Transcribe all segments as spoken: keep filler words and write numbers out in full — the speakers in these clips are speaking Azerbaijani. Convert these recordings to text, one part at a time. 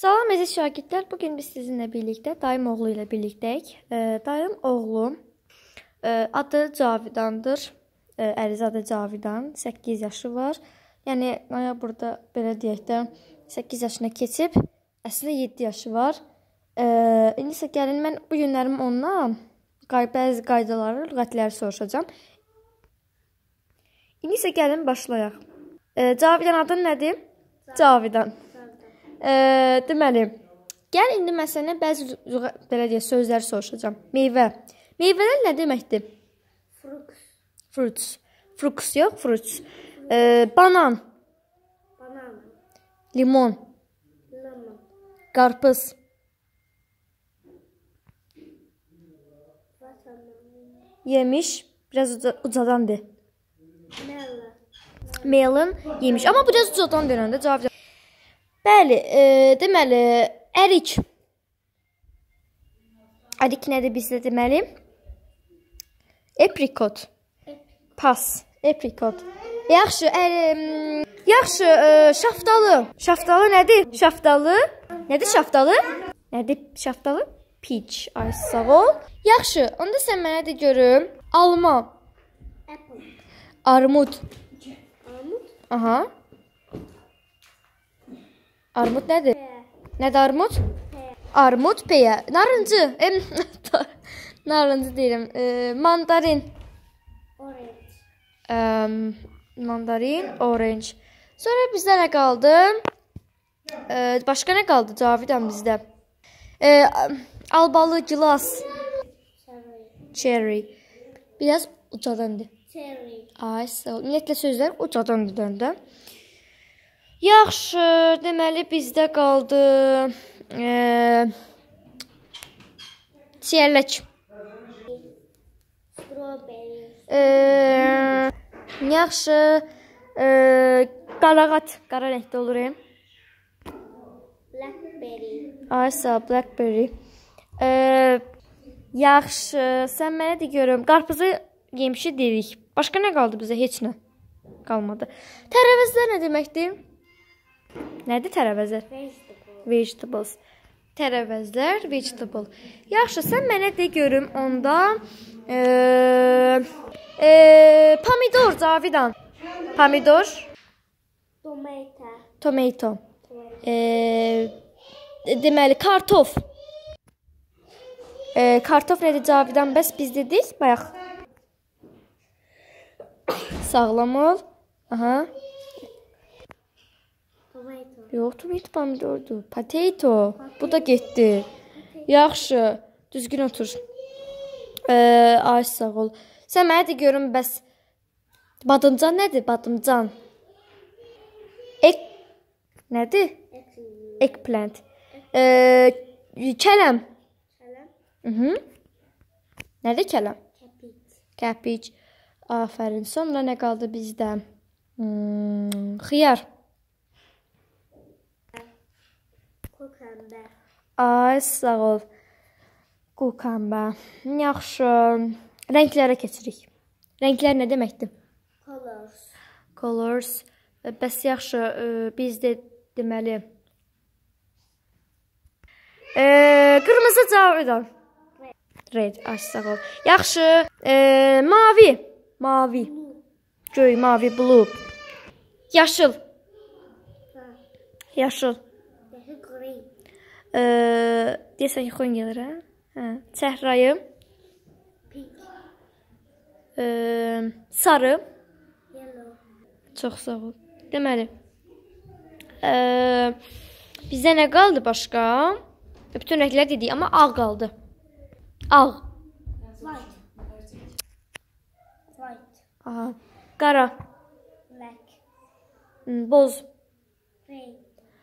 Salam əziz şagirdlər, bugün biz sizinlə birlikdə dayım oğlu ilə birlikdəyik. E, dayım oğlu e, adı Cavidandır, e, Əlizadə Cavidan, səkkiz yaşı var. Yəni, burada belə deyək də səkkiz yaşına keçib, əslində yeddi yaşı var. E, İndi isə gəlin, mən bu günlərim ondan bəzi qaydaları, lüğətləri soruşacağam. İndi isə gəlin başlayaq. E, Cavidan adın nədir? Cavidan. E, deməli, gəl indi mən sənə bəzi belə deyək, sözləri soruşacağım. Meyvə. Meyvələr nə deməkdir? Fruits. Fruits. Fruits yox, fruits. E, banan. Banan. Limon. Lemon. Qarpız. Yemiş. Biraz uca, ucadan de. Melon. Melon yemiş. Amma biraz ucadan deyəndə cavab. Bəli, e, deməli, ərik. Ərik nədir bizdə deməli? Apricot. Pas. Apricot. Yaxşı, ə, yaxşı, ə, şaftalı. Şaftalı nədir? Şaftalı. Nədir şaftalı? Nədir şaftalı? Peach. Ay, sağ ol. Yaxşı, onda sən mənə də görüm. Alma. Apple. Armud. Armut. Aha. Armud nədir? Pear. Nədir armud? Pear. Armud, peya. Narıncı. Em, narıncı deyirəm. E, mandarin. Orange. E, mandarin, orange. Sonra bizdə nə qaldı? E, başqa nə qaldı Cavidan bizdə? E, albalı, gilas. Cherry. Cherry. Biraz ucadandır. Cherry. Ay, sağ ol. Ümumiyyətlə sözlər ucadandır döndə. Yaxşı, deməli bizdə qaldı e, çiyərlək. Strawberry. E, yaxşı, e, qarağat, qara rəngdə olur. E? Blackberry. Ay, sağ ol, blackberry. E, yaxşı, sən mənə de görüm, qarpızı yemişi dedik. Başqa nə qaldı bizə? Heç nə qalmadı. Tərəvəzlər nə deməkdir? Nədir tərəvəzlər? Vegetable. Vegetables. Tərəvəzlər, vegetable. Yaxşı, sən mənə de görüm onda e, e, pomidor, Cavidan. Pomidor. Tomato. Tomato. E, deməli, kartof. E, kartof nədir Cavidan? Bəs biz dedik, bayaq. Sağlam ol. Aha. Tomato. Yox, tomato pomidordur. Potato. Bu da getdi. Yaxşı. Düzgün otur. Ee, ay sağ ol. Sən mənə də görüm bəs badımcan nədir? Badımcan. Ek nədir? Eggplant. Ee, kələm. Kələm. Mhm. Nədir kələm? Cabbage. Cabbage. Afərin. Sonra nə qaldı bizdə? Hmm, xiyar. Cucumber. Ay, sağ ol. Cucumber. Yaxşı. Rənglərə keçirik. Rənglər nə deməkdir? Colors. Colors. Bəs yaxşı, biz də deməli e, qırmızı Cavidan. Red. Ay, sağ ol. Yaxşı. E, mavi. Mavi. Göy, mavi, blue. Yaşıl. Yaşıl. Green. E, deyəsən ki, xoyun gəlir, hə? Hə. Çəhrayı. Pink. E, sarı. Yellow. Çox sağ ol. Deməli, e, bizdə nə qaldı başqa? Bütün rənglər dedik, amma ağ qaldı. Ağ. White. White. Aha. Qara. Black. Boz. Grey.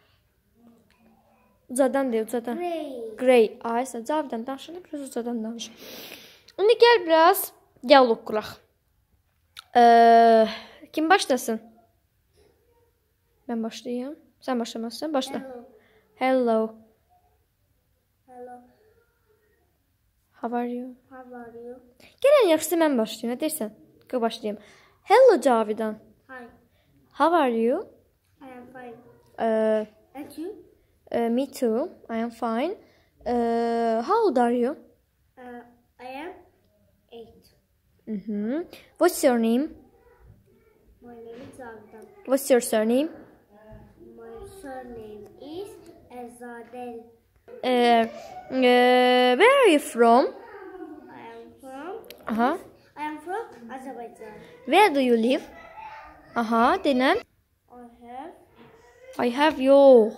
Ucadan deyil, ucadan. Grey. Grey. Ay, sən Cavidan danışanda biraz ucadan danış. İndi gəl biraz diyaloq quraq. E, kim başlasın? Mən başlayayım. Sən başlamazsan, başla. Hello. Hello. Hello. How are you? How are you? Gələn yaxşısı mən başlayayım. Nə deyirsən? Qoy başlayayım. Hello Cavidan. Hi. How are you? I am fine. E, And you? Uh, me too. I am fine. Uh, how old are you? Uh, I am eight. Mm-hmm. What's your name? My name is Zavdan. What's your surname? My surname is Azadel. Uh, uh, where are you from? I am from Uh-huh. I am from Azerbaijan. Where do you live? Aha, denən. I have I have yox.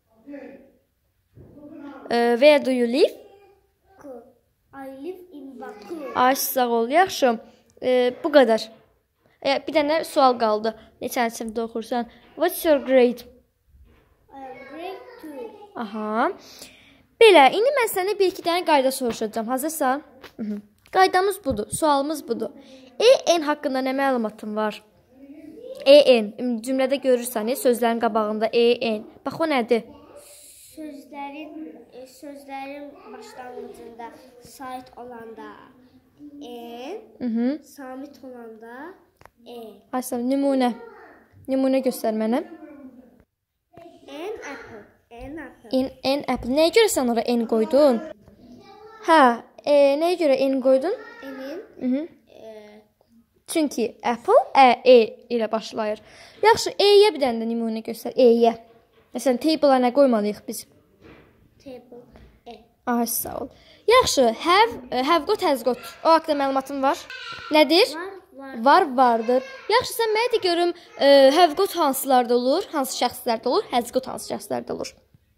Uh, where do you live? Baku. I live in Baku. Ay, sağ ol. Yaxşı. Uh, bu qədər. E, bir dənə sual qaldı. Neçənci sinifdə oxursan? What's your grade? I am grade two. Aha. Belə, indi mən sənə bir iki dənə qayda soruşacağam. Hazırsan? Hı -hı. Qaydamız budur. Sualımız budur. E N haqqında nə məlumatın var? E N. Cümlədə görürsən, sözlərin qabağında E N. Bax, o nədir? Sözlərin e, sözlərin başlanğıcında sait olanda N, Hı -hı. samit olanda E. Ayşə, nümunə. Nümunə göstər mənə. N apple. N apple. N, N apple. Nəyə görə sən ora N qoydun? Hə, e, nəyə görə N qoydun? N'in Hı -hı. e, Çünki apple ə, E ilə başlayır. Yaxşı, E-yə bir dənə də nümunə göstər. E-yə. Məsələn, table-a nə qoymalıyıq biz? table E. Ay, sağ ol. Yaxşı, have, have got, has got. O haqqda məlumatın var. Nədir? Var, var. Var, vardır. Yaxşı, sən mənə də görüm, e, have got hansılarda olur? Hansı şəxslərdə olur? Has got hansı şəxslərdə olur?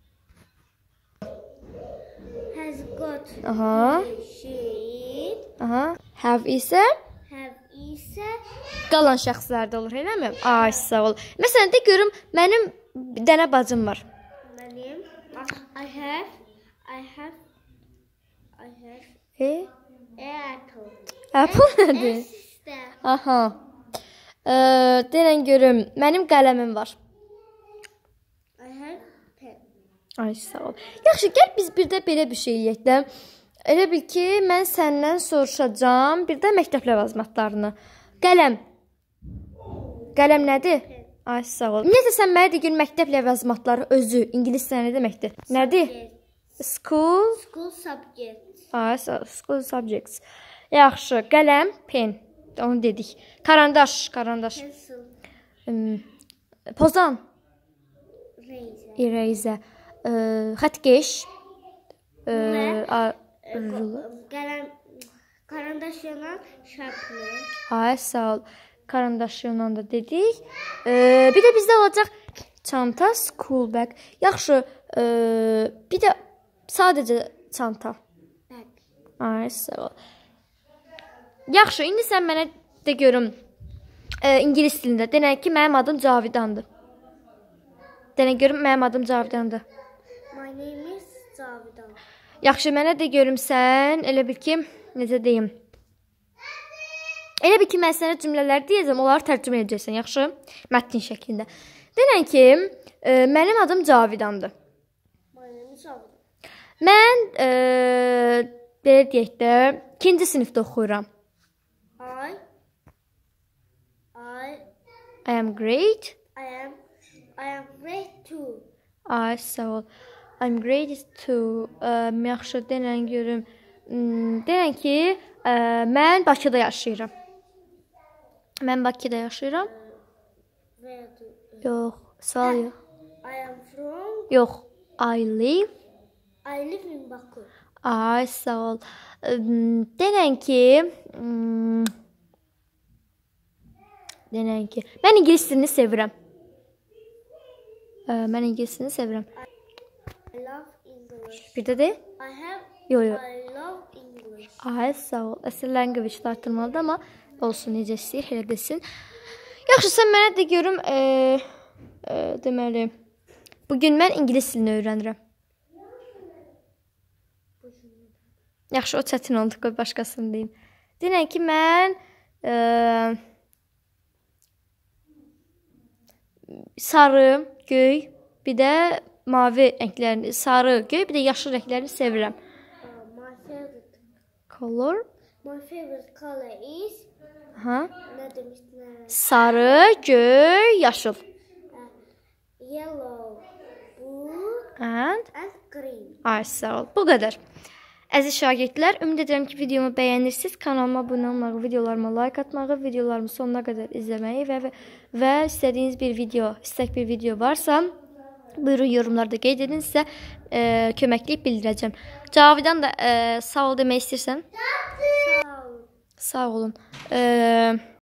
Has got. Aha. She. Aha. Have isə Have ise qalan şəxslərdə olur, eləmi? Ay, sağ ol. Məsələn, də görüm, mənim bir dənə bacım var. benim. I have. I have. I have E? a apple. Apple nədir? Sister. Aha. E, denən görüm, mənim qələmim var. I have pen. Ay, sağ ol. Yaxşı, gəl biz bir də belə bir şey eləyək də. Elə bil ki, mən səndən soruşacağam bir də məktəb ləvazimatlarını. Qələm. Qələm nədir? Ay, sağ ol. Necə sən mənə deyil məktəb ləvazimatları özü ingilis dilində nə deməkdir? Nədir? School. School subject. Ay, sağ ol. School subjects. Yaxşı, qələm, pen. Onu dedik. Karandaş, karandaş. Pencil. Hmm, pozan. Razor. Eraser. E, xətkeş. E, Nə? a- ruler. Kalem. Karandaş yanan sharpener. Ay, sağ ol. Karandaş yonan da dedik. Ee, bir də bizdə olacaq çanta, school bag. Yaxşı, e, bir də sadəcə çanta. Bag. Ay, sağ ol. Yaxşı, indi sən mənə də görüm e, ingilis dilində. Denək ki, mənim adım Cavidandır. Denək görüm, mənim adım Cavidandır. My name is Cavidan. Yaxşı, mənə də görüm sən, elə bil ki, necə deyim. Elə bil ki, mən sənə cümlələr deyəcəm, onları tərcümə edəcəksən, yaxşı? Mətn şəklində. Denən ki, e, mənim adım Cavidandır. My name is Cavidan. Mən, e, belə deyək də, ikinci sinifdə oxuyuram. I. I. I am great. I am. I am grade two. Ay, sağ ol. I'm grade two. E, yaxşı, denən görüm. Hmm, denən ki, e, mən Bakıda yaşayıram. Mən Bakıda yaşayıram. Where do? Yox, sağ ol, yox. I am from. Yox, I live. I live in Baku. Ay, sağ ol. Im, Denən ki, hmm, denən ki, mən ingilis dilini sevirəm. E, Mən ingilis dilini sevirəm. I love English. Bir də de? I have. Yo, yo. I love English. Ay, sağ ol. Əsl language artırmalıdır, amma olsun, necə istəyir, elə desin. Yaxşı, sən mənə də görüm, e, e, deməli, bugün mən ingilis dilini öyrənirəm. Yaxşı, o çətin oldu, qoy başqasını deyim. Denən ki, mən e, sarı, göy, bir də mavi rənglərini, sarı, göy, bir də yaşıl rənglərini sevirəm. Uh, my favorite. Color. My favorite color is. Ha? Ne demiştin? Sarı, göy, yaşıl. Uh, yellow, blue, and and green. Ay, sağ ol. Bu qədər. Əziz şagirdlər, ümid edirəm ki, videomu bəyənirsiniz. Kanalıma abunə olmağı, videolarıma like atmağı, videolarımı sonuna qədər izləməyi və, və, və istədiyiniz bir video, istək bir video varsa, buyurun yorumlarda qeyd edin, sizə e, köməkləyib bildirəcəm. Cavidan da e, sağ ol demək istəyirsən? Sağ ol. Sağ olun. E,